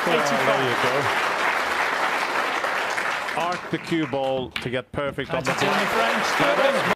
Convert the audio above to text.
There you go. Arc the cue ball to get perfect on the French.